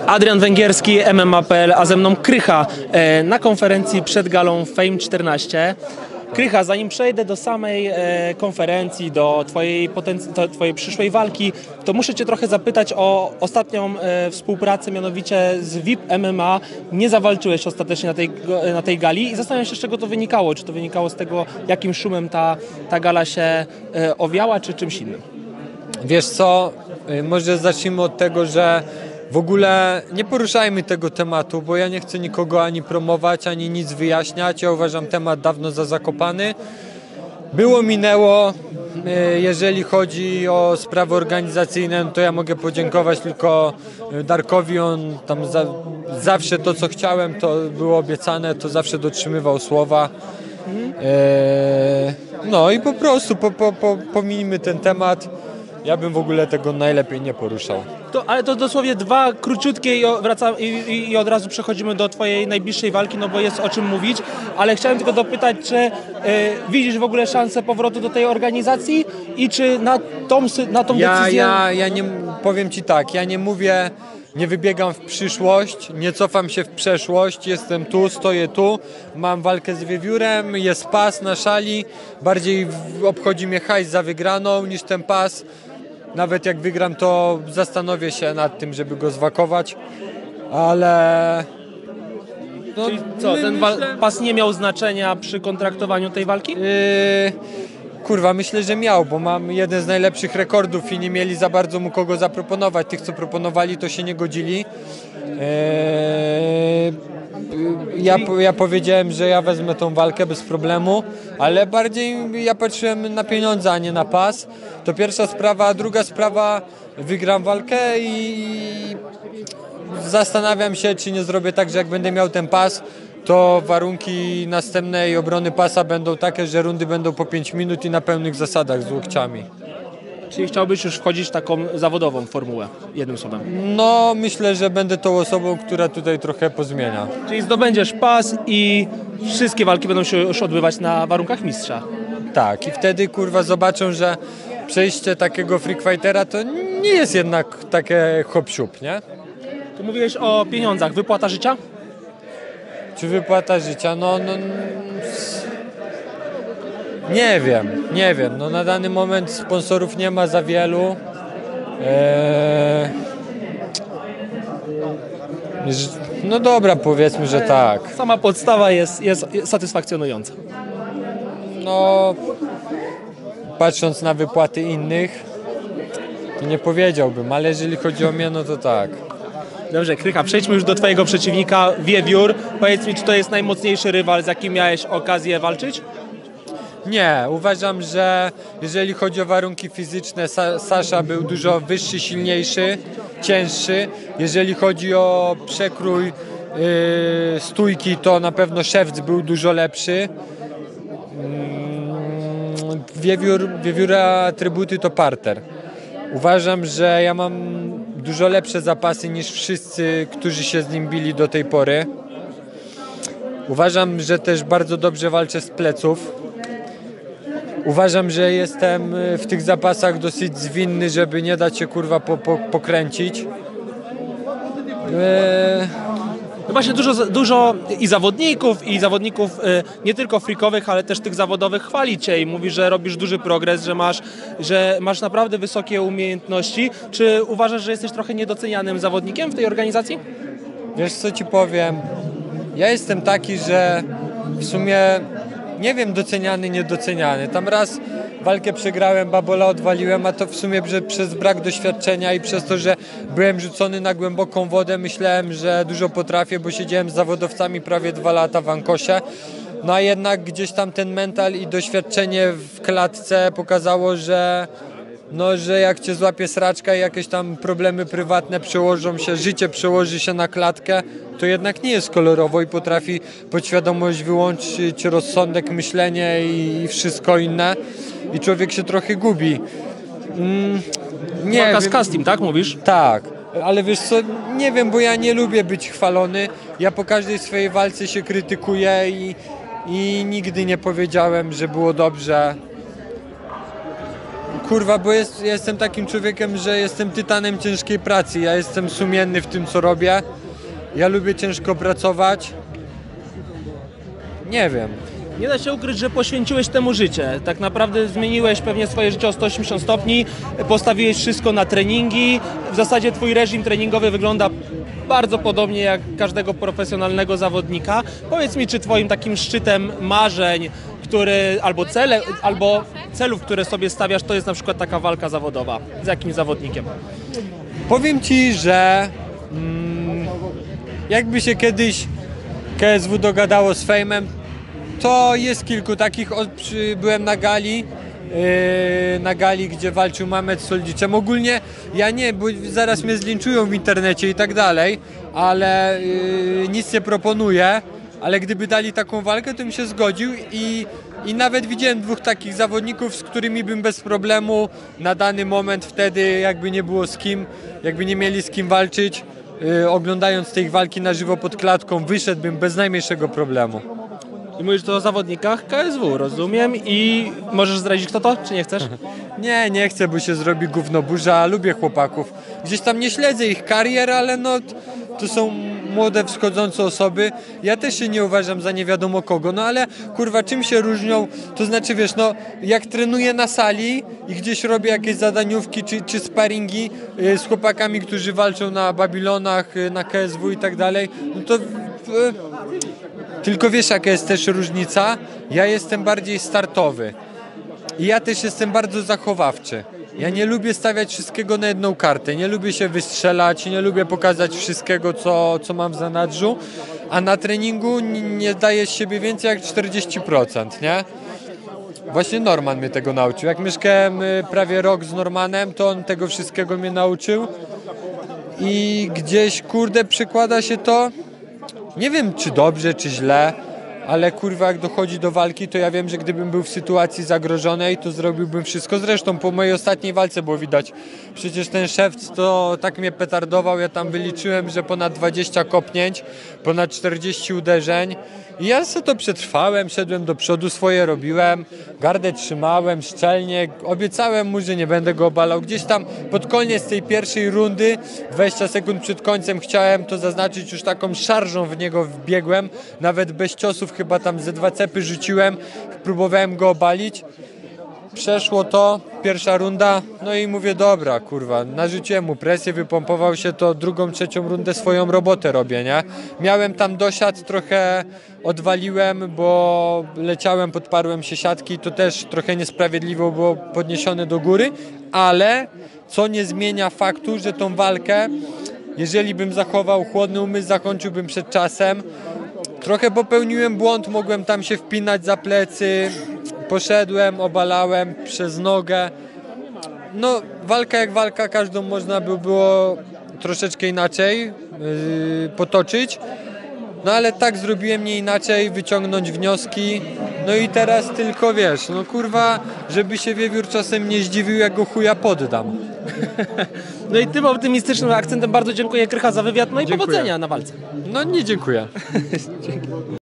Adrian Węgierski, MMA.pl, a ze mną Krycha na konferencji przed galą Fame 14. Krycha, zanim przejdę do samej konferencji, do twojej przyszłej walki, to muszę Cię trochę zapytać o ostatnią współpracę, mianowicie z VIP MMA. Nie zawalczyłeś ostatecznie na tej gali i zastanawiam się, z czego to wynikało. Czy to wynikało z tego, jakim szumem ta gala się owiała, czy czymś innym? Wiesz co, może zacznijmy od tego, że w ogóle nie poruszajmy tego tematu, bo ja nie chcę nikogo ani promować, ani nic wyjaśniać. Ja uważam temat dawno za zakopany. Było, minęło. Jeżeli chodzi o sprawy organizacyjne, to ja mogę podziękować tylko Darkowi. On tam zawsze to, co chciałem, to było obiecane, to zawsze dotrzymywał słowa. No i po prostu pominijmy ten temat. Ja bym w ogóle tego najlepiej nie poruszał. Ale to dosłownie dwa króciutkie i od razu przechodzimy do twojej najbliższej walki, no bo jest o czym mówić, ale chciałem tylko dopytać, czy widzisz w ogóle szansę powrotu do tej organizacji i czy na tą decyzję... Ja nie powiem Ci tak, ja nie mówię, nie wybiegam w przyszłość, nie cofam się w przeszłość, jestem tu, stoję tu, mam walkę z wiewiórem, jest pas na szali, bardziej obchodzi mnie hajs za wygraną niż ten pas. Nawet jak wygram, to zastanowię się nad tym, żeby go zwakować, ale... No, czyli co, pas nie miał znaczenia przy kontraktowaniu tej walki? Kurwa, myślę, że miał, bo mam jeden z najlepszych rekordów i nie mieli za bardzo mu kogo zaproponować. Tych, co proponowali, to się nie godzili. Ja powiedziałem, że ja wezmę tą walkę bez problemu, ale bardziej ja patrzyłem na pieniądze, a nie na pas. To pierwsza sprawa, a druga sprawa, wygram walkę i zastanawiam się, czy nie zrobię tak, że jak będę miał ten pas, to warunki następnej obrony pasa będą takie, że rundy będą po 5 minut i na pełnych zasadach z łokciami. Czyli chciałbyś już wchodzić w taką zawodową formułę, jednym słowem? No, myślę, że będę tą osobą, która tutaj trochę pozmienia. Czyli zdobędziesz pas i wszystkie walki będą się już odbywać na warunkach mistrza. Tak, i wtedy kurwa zobaczą, że przejście takiego freakfightera to nie jest jednak takie hop-siup, nie? Tu mówiłeś o pieniądzach, wypłata życia? Czy wypłata życia? Nie wiem. No, na dany moment sponsorów nie ma za wielu. No dobra, powiedzmy, że tak. Sama podstawa jest satysfakcjonująca. No, patrząc na wypłaty innych, to nie powiedziałbym, ale jeżeli chodzi o mnie, no to tak. Dobrze, Krycha, przejdźmy już do twojego przeciwnika, Wiewiór. Powiedz mi, czy to jest najmocniejszy rywal, z jakim miałeś okazję walczyć? Nie, uważam, że jeżeli chodzi o warunki fizyczne, Sasza był dużo wyższy, silniejszy, cięższy. Jeżeli chodzi o przekrój stójki, to na pewno Szewc był dużo lepszy. Wiewióra atrybuty to parter. Uważam, że ja mam dużo lepsze zapasy niż wszyscy, którzy się z nim bili do tej pory. Uważam, że też bardzo dobrze walczę z pleców. Uważam, że jestem w tych zapasach dosyć zwinny, żeby nie dać się kurwa pokręcić. No właśnie dużo i zawodników nie tylko freakowych, ale też tych zawodowych chwali Cię i mówi, że robisz duży progres, że masz naprawdę wysokie umiejętności. Czy uważasz, że jesteś trochę niedocenianym zawodnikiem w tej organizacji? Wiesz co Ci powiem? Ja jestem taki, że w sumie nie wiem, doceniany, niedoceniany. Tam raz walkę przegrałem, babola odwaliłem, a to w sumie przez brak doświadczenia i przez to, że byłem rzucony na głęboką wodę, myślałem, że dużo potrafię, bo siedziałem z zawodowcami prawie 2 lata w Ankosie. No a jednak gdzieś tam ten mental i doświadczenie w klatce pokazało, że jak Cię złapie sraczka i jakieś tam problemy prywatne przełożą się, życie przełoży się na klatkę, to jednak nie jest kolorowo i potrafi podświadomość wyłączyć rozsądek, myślenie i wszystko inne i człowiek się trochę gubi. Walka z casting, tak mówisz? Tak, ale wiesz co, nie wiem, bo ja nie lubię być chwalony, ja po każdej swojej walce się krytykuję i nigdy nie powiedziałem, że było dobrze. kurwa, bo jestem takim człowiekiem, że jestem tytanem ciężkiej pracy. Ja jestem sumienny w tym, co robię. Ja lubię ciężko pracować. Nie wiem. Nie da się ukryć, że poświęciłeś temu życie. Tak naprawdę zmieniłeś pewnie swoje życie o 180 stopni, postawiłeś wszystko na treningi. W zasadzie twój reżim treningowy wygląda bardzo podobnie jak każdego profesjonalnego zawodnika. Powiedz mi, czy twoim takim szczytem marzeń, albo celów, które sobie stawiasz, to jest na przykład taka walka zawodowa z jakimś zawodnikiem? Powiem ci, że jakby się kiedyś KSW dogadało z Fejmem, to jest kilku takich. Byłem na gali, gdzie walczył Mamet z Soldziczem. Ogólnie ja nie, bo zaraz mnie zlinczują w internecie i tak dalej, ale nic nie proponuję. Ale gdyby dali taką walkę, to bym się zgodził i nawet widziałem dwóch takich zawodników, z którymi bym bez problemu na dany moment wtedy, jakby nie było z kim, jakby nie mieli z kim walczyć, oglądając te ich walki na żywo pod klatką, wyszedłbym bez najmniejszego problemu. I mówisz to o zawodnikach KSW, rozumiem. I możesz zdradzić, kto to, czy nie chcesz? Nie chcę, bo się zrobi gówno burza, lubię chłopaków. Gdzieś tam nie śledzę ich karier, ale no to są młode, wschodzące osoby. Ja też się nie uważam za nie wiadomo kogo, no ale kurwa, czym się różnią? To znaczy, wiesz, no jak trenuję na sali i gdzieś robię jakieś zadaniówki czy sparingi z chłopakami, którzy walczą na Babilonach, na KSW i tak dalej, no to tylko wiesz, jaka jest też różnica? Ja jestem bardziej startowy i ja też jestem bardzo zachowawczy. Ja nie lubię stawiać wszystkiego na jedną kartę, nie lubię się wystrzelać, nie lubię pokazać wszystkiego, co mam w zanadrzu, a na treningu nie daję z siebie więcej jak 40%, nie? Właśnie Norman mnie tego nauczył. Jak mieszkałem prawie rok z Normanem, to on tego wszystkiego mnie nauczył i gdzieś, kurde, przekłada się to, nie wiem czy dobrze, czy źle, ale kurwa, jak dochodzi do walki, to ja wiem, że gdybym był w sytuacji zagrożonej, to zrobiłbym wszystko. Zresztą po mojej ostatniej walce było widać. Przecież ten szef to tak mnie petardował, ja tam wyliczyłem, że ponad 20 kopnięć, ponad 40 uderzeń. I ja sobie to przetrwałem, szedłem do przodu, swoje robiłem, gardę trzymałem szczelnie, obiecałem mu, że nie będę go obalał. Gdzieś tam pod koniec tej pierwszej rundy, 20 sekund przed końcem, chciałem to zaznaczyć, już taką szarżą w niego wbiegłem, nawet bez ciosów, chyba tam ze 2 cepy rzuciłem, próbowałem go obalić. Przeszło to, pierwsza runda, no i mówię, dobra, kurwa, narzuciłem mu presję, wypompował się, to drugą, trzecią rundę swoją robotę robię, nie? Miałem tam dosiad, trochę odwaliłem, bo leciałem, podparłem się siatki, to też trochę niesprawiedliwo było podniesione do góry, ale co nie zmienia faktu, że tą walkę, jeżeli bym zachował chłodny umysł, zakończyłbym przed czasem. Trochę popełniłem błąd, mogłem tam się wpinać za plecy, poszedłem, obalałem przez nogę. No, walka jak walka, każdą można by było troszeczkę inaczej potoczyć. No ale tak zrobiłem, nie inaczej, wyciągnąć wnioski. No i teraz tylko wiesz, no kurwa, żeby się wiewiór czasem nie zdziwił, jak go chuja poddam. No i tym optymistycznym akcentem bardzo dziękuję, Krycha, za wywiad, no i Dziękuję. powodzenia na walce. No nie dziękuję.